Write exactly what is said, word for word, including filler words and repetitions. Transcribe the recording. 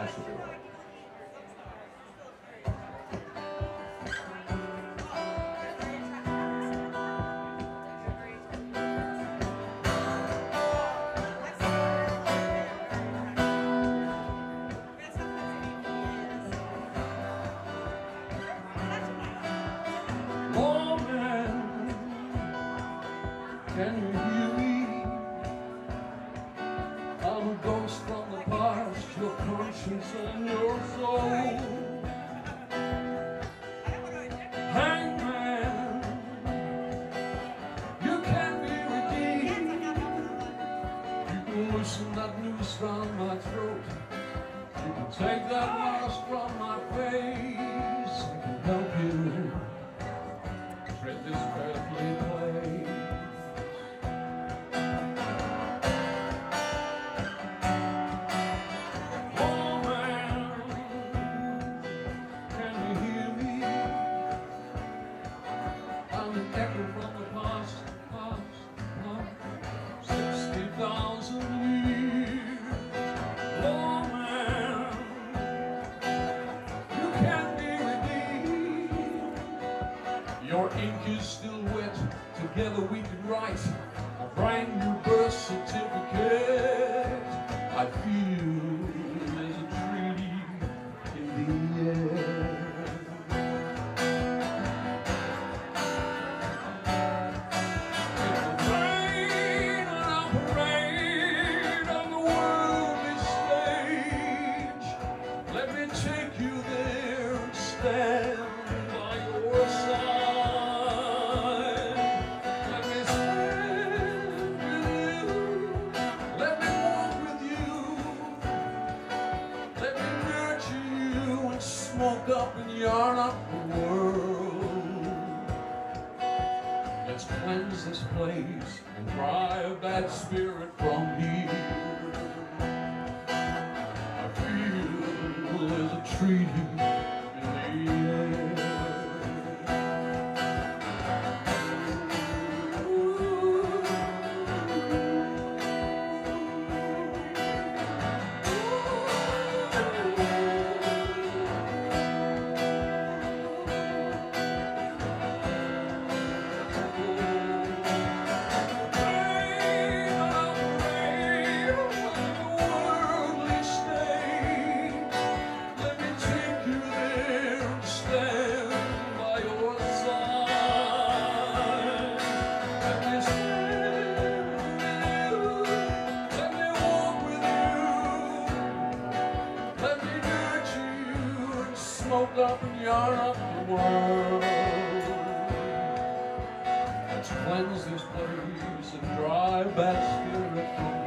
Nashville. Can you hear me? I'm a ghost from the past, your conscience and your soul. Hangman, you can be redeemed. You can loosen that noose round my throat. You can take that mask from my face. I can help you tread this earthly place. Your ink is still wet, together we can write a brand new birth certificate. I feel there's a treaty in the air. It's a train and a parade on the worldly stage. Let me take you there and stand by your side. Smoke up and yarn up the world. Let's cleanse this place and drive that spirit from here. I feel there's a treaty in the air. Smoke up and yarn up the world. Let's cleanse this place and drive that spirit from